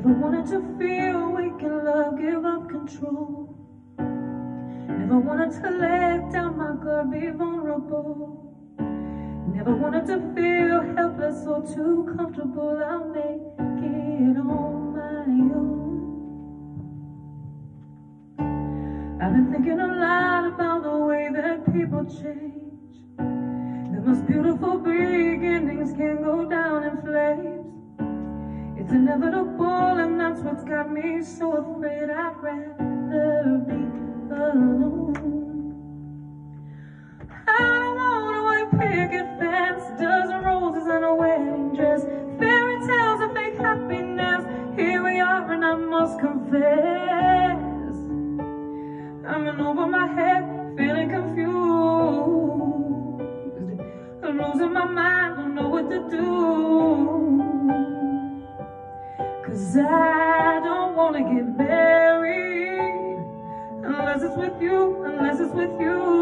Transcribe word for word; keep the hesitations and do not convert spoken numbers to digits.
Never wanted to feel weak in love, give up control. Never wanted to let down my guard, be vulnerable. Never wanted to feel helpless or too comfortable. I'll make it on my own. I've been thinking a lot about the way that people change. The most beautiful beginnings can go down in flames. It's inevitable, and that's what's got me so afraid. I'd rather be alone. I don't want a white picket fence, dozen roses and a wedding dress, fairy tales of fake happiness. Here we are, and I must confess, I'm in over my head, feeling confused. I'm losing my mind, don't know what to do. Cause I don't wanna get married unless it's with you, unless it's with you.